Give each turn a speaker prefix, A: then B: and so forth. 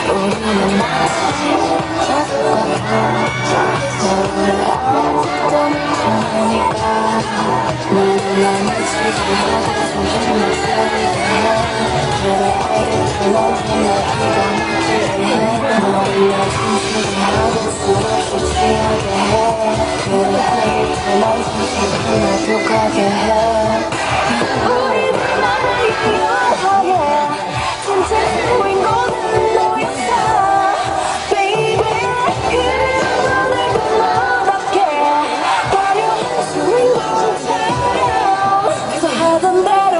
A: 우리는 마치 자석같아 서로를 알아듣던 않으니까 나는 지금하고 정신 목소리가 해 그래 알겠지 넌 정말 기가 막히게 해 너희의 진실을 하고서 취하게 해 그래 알겠지 넌 정말 나도 가게 해 우리는 나를 이용하게 진짜인 거는 너였어 baby 그래서 널 너답게 화려한 주인공처럼 그래서 하던 대로